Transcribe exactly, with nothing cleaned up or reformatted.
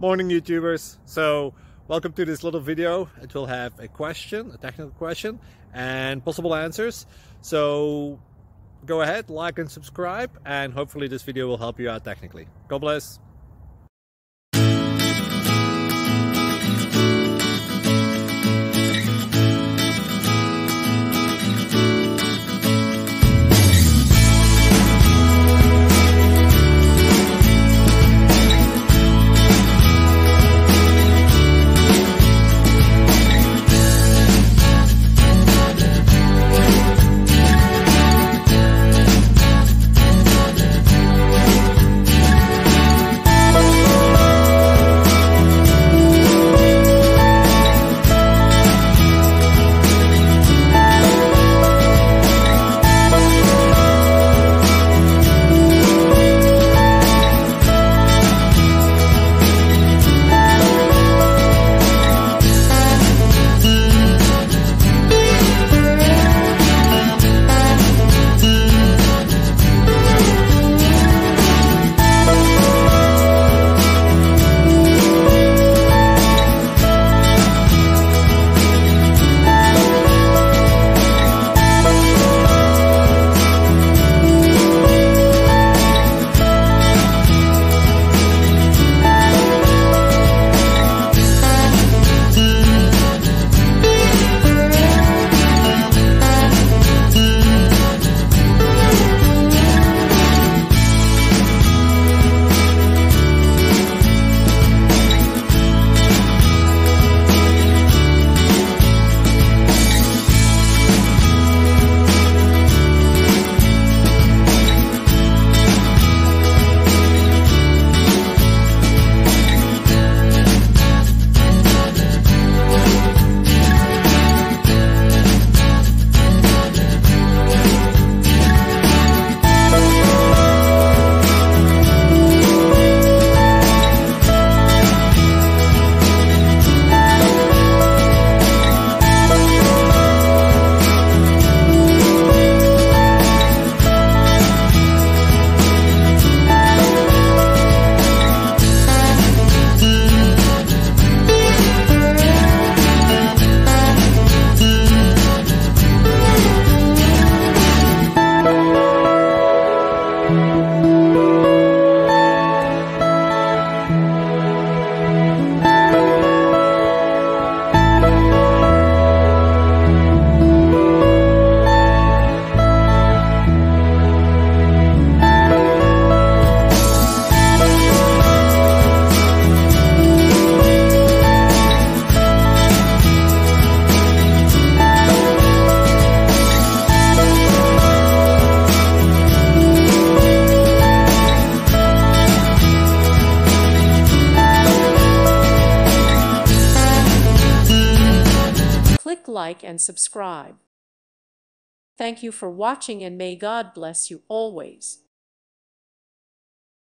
Morning YouTubers. So welcome to this little video. It will have a question, a technical question, and possible answers. So go ahead, like and subscribe, and hopefully this video will help you out technically. God bless. Click like and subscribe. Thank you for watching, and may God bless you always.